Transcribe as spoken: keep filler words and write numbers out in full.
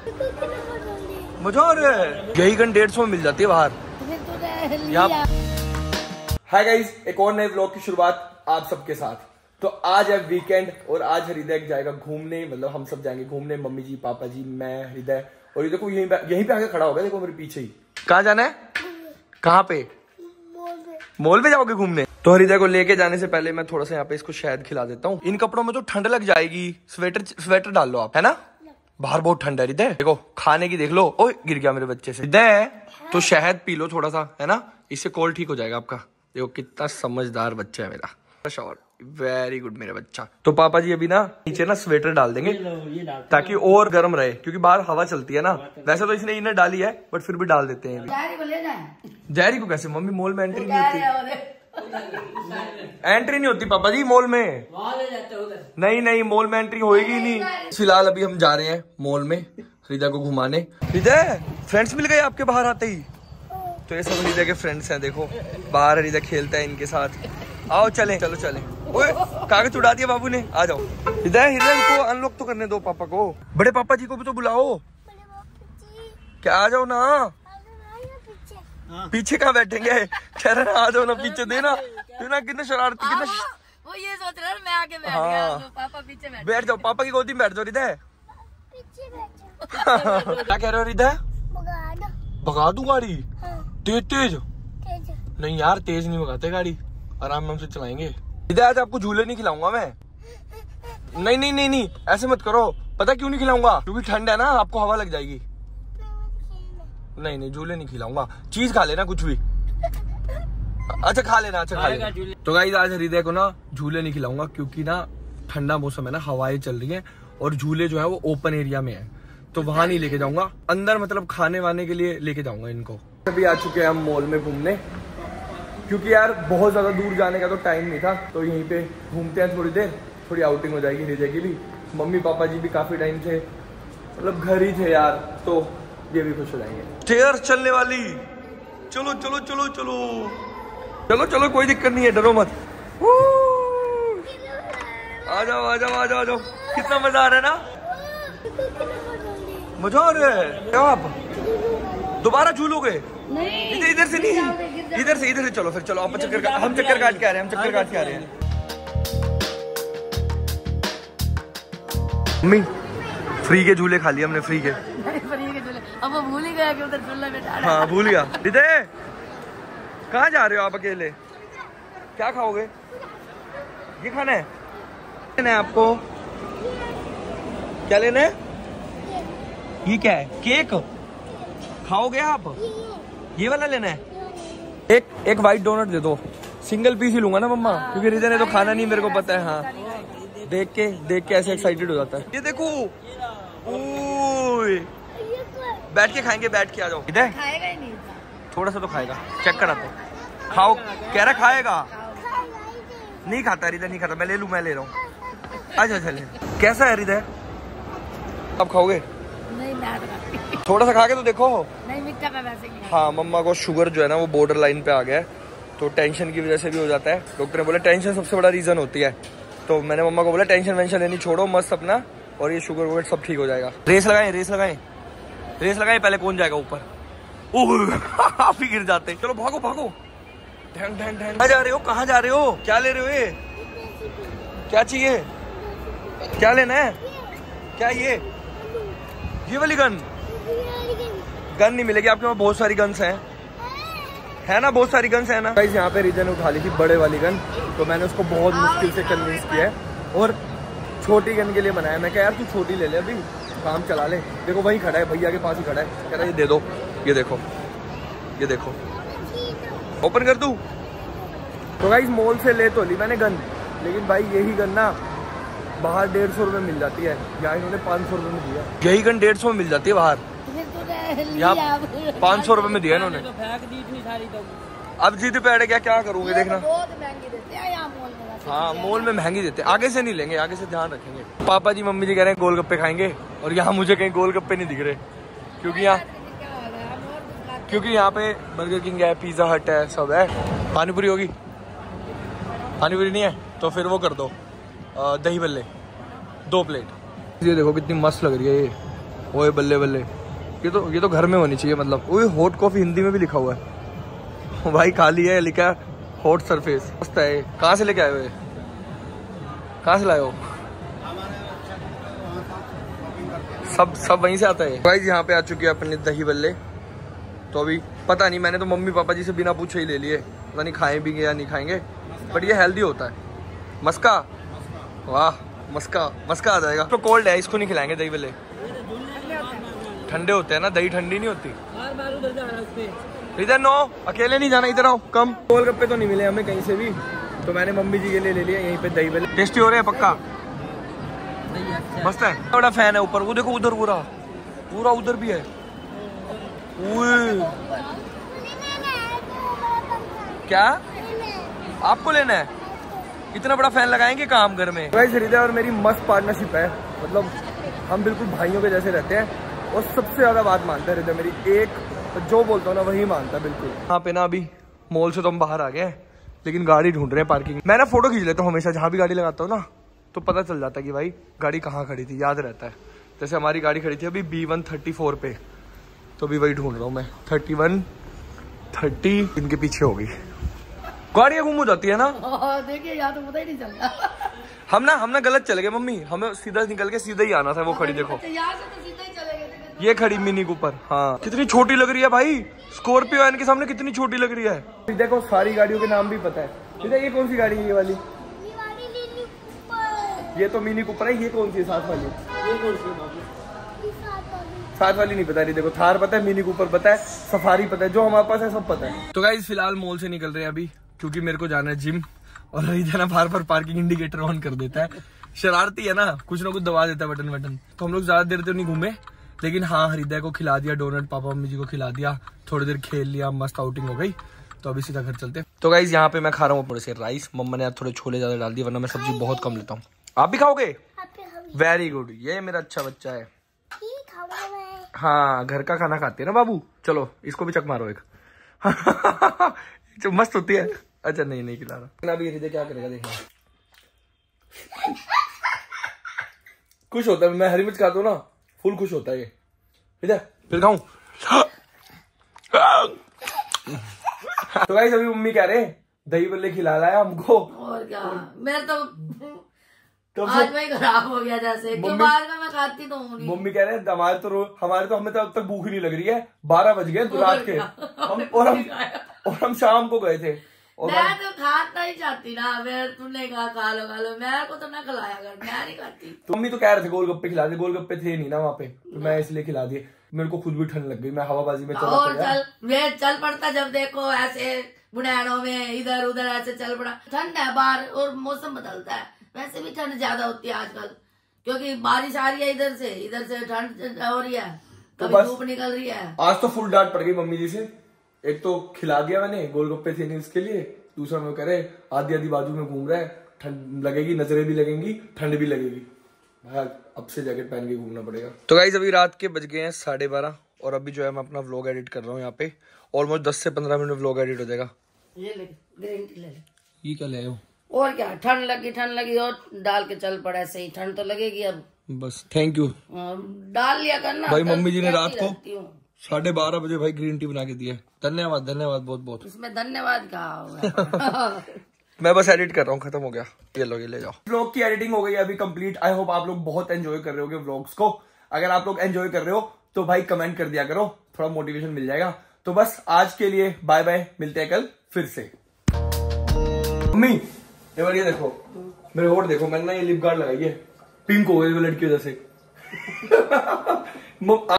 मजा आ रहा है। यही गन डेढ़ सौ में मिल जाती है बाहर। हाय गाइस, एक और नए व्लॉग की शुरुआत आप सबके साथ। तो आज है वीकेंड और आज हृदय जाएगा घूमने, मतलब हम सब जाएंगे घूमने, मम्मी जी, पापा जी, मैं, हृदय। और ये देखो यहीं पे यहीं पे आके खड़ा हो गया, देखो मेरे पीछे ही। कहाँ जाना है? कहाँ पे? मॉल में जाओगे घूमने? तो हृदय को लेके जाने से पहले मैं थोड़ा सा यहाँ पे इसको शहद खिला देता हूँ। इन कपड़ों में तो ठंड लग जाएगी, स्वेटर स्वेटर डाल लो आप, है ना? बाहर बहुत ठंड है हृदय। देखो खाने की देख लो। ओए गिर गया मेरे बच्चे से। हृदय तो शहद पी लो थोड़ा सा, है ना? इससे कोल्ड ठीक हो जाएगा आपका। देखो कितना समझदार बच्चा है मेरा। वेरी गुड मेरा बच्चा। तो पापा जी अभी ना नीचे ना स्वेटर डाल देंगे ताकि और गर्म रहे, क्योंकि बाहर हवा चलती है ना। वैसे तो इसने इन्हें डाली है बट फिर भी डाल देते हैं। जहरी को कैसे? मम्मी मॉल में एंट्री नहीं होती। एंट्री नहीं होती पापा जी मॉल में। नहीं नहीं, मॉल में एंट्री होएगी नहीं। फिलहाल अभी हम जा रहे हैं मॉल में हृदय को घुमाने। हृदय फ्रेंड्स मिल गए आपके बाहर आते ही? तो ये सब हृदय के फ्रेंड्स हैं। देखो बाहर हृदय खेलता है इनके साथ। आओ चलें, चलो चलें। ओए कागज उड़ा दिया बाबू ने। आ जाओ हृदय, हृदय को अनलॉक तो करने दो पापा को। बड़े पापा जी को भी तो बुलाओ। क्या आ जाओ ना। पीछे कहाँ बैठेंगे? कह रहे ना आ जाओ ना, पीछे देना देना। कितने शरारती, कितने वो ये सोच रहा है मैं आगे बैठ हाँ। गया, तो पापा पीछे बैठ बैठ जाओ, पापा की गोदी में बैठ जाओ हृदय। क्या कह रहे हो हृदय? भगा दूं गाड़ी? तेज तेज नहीं यार, तेज नहीं भगाते गाड़ी, आराम आराम से चलाएंगे। हृदय आज आपको झूले नहीं खिलाऊंगा मैं। नहीं नहीं नहीं नहीं, ऐसे मत करो। पता क्यों नहीं खिलाऊंगा? क्योंकि ठंड है ना, आपको हवा लग जाएगी। नहीं नहीं, झूले नहीं खिलाऊंगा। चीज खा लेना कुछ भी। अच्छा खा लेना, अच्छा खा लेना। तो गाइस आज हृदय को ना झूले नहीं खिलाऊंगा, क्योंकि ना ठंडा मौसम है ना, हवाएं चल रही हैं और झूले जो है वो ओपन एरिया में है, तो वहां नहीं लेके जाऊंगा। अंदर मतलब खाने वाने के लिए लेके जाऊंगा इनको। अभी आ चुके हैं हम मॉल में घूमने, क्योंकि यार बहुत ज्यादा दूर जाने का तो टाइम नहीं था, तो यहीं पे घूमते हैं थोड़ी देर, थोड़ी आउटिंग हो जाएगी हृदय की भी। मम्मी पापा जी भी काफी टाइम से मतलब घर ही थे यार, तो ये भी खुश हो जाएंगे। चेयर चलने वाली, चलो चलो चलो चलो चलो चलो, कोई दिक्कत नहीं है, डरो मत। आ जाओ आ जाओ आ जाओ आ जाओ। कितना मजा आ रहा है ना? मजा आ रहा है। क्या आप दोबारा झूलोगे? इधर इधर से नहीं, इधर से इधर से चलो फिर। चलो आप चक्कर, हम चक्कर काट के आ रहे हैं, हम चक्कर काट के आ रहे हैं। मम्मी फ्री के झूले खा लिए हमने, फ्री के। फ्री के झूले अब वो भूल ही गया कि उधर झूला बैठा है। हाँ भूल गया। हृदय कहाँ जा रहे हो आप अकेले? क्या खाओगे? ये खाना है? लेना है आपको? क्या लेना है? ये क्या है? केक खाओगे आप? ये वाला लेना है? एक एक व्हाइट डोनट दे दो। सिंगल पीस ही लूंगा ना मम्मा, क्योंकि हृदय ने तो खाना नहीं, मेरे को पता है। हाँ देख के देख के ऐसे एक्साइटेड हो जाता है। ये देखो, ओए बैठ के खाएंगे, बैठ के आ जाओ। हृदय खाएगा ही नहीं, थोड़ा सा तो खाएगा, चेक करा तो। खाओ, कह रहा खाएगा। नहीं खाता हृदय, नहीं खाता। मैं ले लूं, मैं ले रहा हूँ। अच्छा चले। कैसा है हृदय? आप खाओगे? नहीं मैं थोड़ा सा खा के तो देखो। नहीं मीठा मैं वैसे नहीं। हाँ मम्मा को शुगर जो है ना वो बॉर्डर लाइन पे आ गया है, तो टेंशन की वजह से भी हो जाता है। डॉक्टर ने बोला टेंशन सबसे बड़ा रीजन होती है, तो मैंने मम्मा को बोला टेंशन वेंशन लेनी छोड़ो, मस्त अपना, और ये शुगर वगैरह सब ठीक हो जाएगा। रेस लगाएं, रेस लगाएं, रेस लगाएं, पहले कौन जाएगा ऊपर। ओह आप ही गिर जाते। चलो भागो भागो। ढंग ढंग ढंग। कहाँ जा रहे हो? कहाँ जा रहे हो? क्या ले रहे हो? ये क्या चाहिए? क्या लेना है? क्या ये ये वाली गन? गन नहीं मिलेगी आपके पास, बहुत सारी गन्स हैं, है ना? बहुत सारी गन्स है ना। गाइस यहाँ पे हृदय ने उठा ली थी बड़े वाली गन, तो मैंने उसको बहुत मुश्किल से कन्विंस किया है और छोटी गन के लिए बनाया। मैं कहा यार तू छोटी ले ले, अभी काम चला ले। देखो वहीं खड़ा है, भैया के पास ही खड़ा है, कह रहा है ये दे दो। ये देखो, ये देखो, ओपन कर दूं? तो गाइस मॉल से ले तो ली मैंने गन, लेकिन भाई यही गन ना बाहर डेढ़ सौ रुपए मिल जाती है, यहाँ इन्होंने पाँच सौ रुपए में दिया। यही गन डेढ़ सौ में मिल जाती है बाहर, यहाँ पाँच सौ रुपए में दिया इन्होंने। अब जीत पे अड़े क्या क्या करूंगे देखना। बहुत महंगी देते हैं यहाँ मॉल में। हाँ मॉल में महंगी देते हैं, आगे से नहीं लेंगे, आगे से ध्यान रखेंगे। पापा जी मम्मी जी कह रहे हैं गोलगप्पे खाएंगे, और यहाँ मुझे कहीं गोलगप्पे नहीं दिख रहे, क्योंकि यहाँ क्योंकि यहाँ पे बर्गर किंग है, पिज्जा हट है, सब है। पानीपुरी होगी? पानीपुरी नहीं है तो फिर वो कर दो दही बल्ले दो प्लेट। ये देखो कितनी मस्त लग रही है ये, ओए बल्ले बल्ले, ये तो ये तो घर में होनी चाहिए मतलब। ओए हॉट कॉफी हिंदी में भी लिखा हुआ है भाई, खाली है लिखा है हॉट सरफेस। मस्त है। कहाँ से लेके आए हो ये, कहाँ से लाए हो? सब सब वहीं से आता है भाई। यहाँ पे आ चुके हैं अपने दही बल्ले। तो अभी पता नहीं, मैंने तो मम्मी पापा जी से बिना पूछे ही ले लिए, पता नहीं खाएं भी या नहीं खाएंगे, बट ये हेल्दी होता है। मस्का, वाह मस्का, मस्का आ जाएगा। तो कोल्ड है, इसको नहीं खिलाएंगे दही बल्ले, ठंडे होते हैं ना, दही ठंडी नहीं होती। इधर नो, अकेले नहीं जाना, इधर आओ कम। गोलगप्पे तो नहीं मिले हमें कहीं से भी, तो मैंने मम्मी जी के लिए ले लिया यहीं पे दही बल्ले। टेस्टी हो रहे हैं पक्का, मस्त है। बड़ा फैन है ऊपर, वो देखो उधर पूरा पूरा उधर भी है। क्या आपको लेना है? इतना बड़ा फैन लगाएंगे काम घर में। गाइस हृदय और मेरी मस्त पार्टनरशिप है, मतलब हम बिल्कुल भाइयों के जैसे रहते हैं। और सबसे ज्यादा बात मानता है हृदय मेरी, एक जो बोलता हूँ ना वही मानता है बिल्कुल। यहाँ पे ना अभी मॉल से तो हम बाहर आ गए हैं, लेकिन गाड़ी ढूंढ रहे हैं पार्किंग। मैं ना फोटो खींच लेता हूँ हमेशा, जहाँ भी गाड़ी लगाता हूँ ना तो पता चल जाता है कि भाई गाड़ी कहाँ खड़ी थी, याद रहता है। जैसे हमारी गाड़ी खड़ी थी अभी बी वन थर्टी फोर पे, तो अभी वही ढूंढ रहा हूँ मैं। थर्टी वन थर्टी इनके पीछे होगी। गाड़ियाँ गुम हो जाती है ना, देखिए यहाँ तो पता ही नहीं चलता। हम ना हम ना गलत चले गए मम्मी, हमें सीधा निकल के सीधा ही आना था। वो खड़ी देखो, यहाँ से तो सीधा ही चले गए। ये खड़ी मिनी कूपर। हाँ कितनी छोटी लग रही है भाई, स्कॉर्पियो एन के सामने कितनी छोटी लग रही है। देखो सारी गाड़ियों के नाम भी पता है। ये कौन सी गाड़ी है? ये वाली, ये तो मिनी कूपर है। ये कौन सी है साथ वाली? ये कौन सी? साथ वाली नहीं पता रही। देखो थार पता है, मिनी कूपर पता है, सफारी पता है, जो हमारे पास है सब पता है। तो गाइस फिलहाल मॉल से निकल रहे हैं अभी, क्योंकि मेरे को जाना है जिम। और हृदय ना बार बार पार्किंग इंडिकेटर ऑन कर देता है, शरारती है ना, कुछ ना कुछ दबा देता है बटन बटन। तो हम लोग ज्यादा देर तो नहीं घूमे, लेकिन हाँ हृदय को खिला दिया डोनट, पापा मम्मी जी को खिला दिया, थोड़ी देर खेल लिया, मस्त आउटिंग हो गई। तो अभी सीधा घर चलते। तो गाइस यहाँ पे मैं खा रहा हूँ थोड़े से राइस, मम्मा ने थोड़े छोले ज्यादा डाल दिए, वरना मैं सब्जी बहुत कम लेता हूँ। आप भी खाओगे? वेरी गुड, ये मेरा अच्छा बच्चा है। हाँ घर का खाना खाते है ना बाबू। चलो इसको भी चक मारो एक जो मस्त होती है। अच्छा नहीं नहीं खिला रहा अभी। हृदय क्या करेगा देखना, खुश होता है। मैं हरी मिर्च खाता हूँ ना, फुल खुश होता है ये। हृदय फिर खाऊं? तो गाइस अभी मम्मी कह रहे दही बल्ले खिला लाया हमको। और क्या, मैं तो आज में खराब हो गया जैसे, क्यों बाद में मैं खाती तो हूँ नहीं। मम्मी कह रहे हैं हमारे तो हमारे तो हमें तो अब तक भूख नहीं लग रही है, बारह बज गए रात के। हम और हम और हम शाम को गए थे। और मैं तो खाता ही चाहती ना, मैं तुमने कहा खा लो खा लो, मेरे को तो ना खिलाया कर, मैं नहीं खाती। तो मम्मी तो कह रहे थे गोलगप्पे खिला दे, गोलगप्पे थे नहीं ना वहाँ पे, तो मैं इसलिए खिला दिए। मेरे को खुद भी ठंड लग गई, मैं हवाबाजी में चला और चल मैं चल पड़ता, जब देखो ऐसे बुढ़ानों में इधर उधर ऐसे चल पड़ा। ठंड है बाहर और मौसम बदलता है, वैसे भी ठंड ज्यादा होती है आजकल, क्योंकि बारिश आ रही है इधर से, इधर से ठंड हो रही है, कभी धूप निकल रही है। आज तो फुल डांट पड़ गई मम्मी जी से। एक तो खिला दिया मैंने, गोलगप्पे थे नहीं उसके लिए, दूसरा में कह रहे आधी आधी बाजू में घूम रहा है, ठंड लगेगी, नजरें भी लगेंगी, ठंड भी लगेगी। भाई अब से जैकेट पहन के घूमना पड़ेगा। तो गाइस अभी रात के बज गए हैं साढ़े बारह, और अभी जो है मैं अपना व्लॉग एडिट कर रहा हूँ। यहाँ पे ऑलमोस्ट दस से पंद्रह मिनट में व्लॉग एडिट हो जाएगा। ये ले ग्रीन टी ले ले। ये क्या ले हो? और क्या, ठंड लगी ठंड लगी और डाल के चल पड़ा, ऐसे ही ठंड तो लगेगी अब। बस थैंक यू, डाल लिया करना भाई। मम्मी जी ने रात को साढ़े बारह बजे भाई ग्रीन टी बना के दिया। धन्यवाद धन्यवाद बहुत बहुत। इसमें धन्यवाद कहा होगा। मैं बस एडिट कर रहा हूँ, खत्म हो गया। ये लो ये ले जाओ। व्लॉग की एडिटिंग हो गई अभी कंप्लीट। आई होप आप लोग बहुत एंजॉय कर रहे होगे व्लॉग्स को। अगर आप लोग एंजॉय कर रहे हो तो भाई कमेंट कर दिया करो, थोड़ा मोटिवेशन मिल जाएगा। तो बस आज के लिए बाय बाय, मिलते हैं कल फिर से। मम्मी ये बार ये देखो, मेरे होठ देखो, मैंने ना ये लिप गार्ड लगाई है, पिंक हो गई वो लड़की वजह से।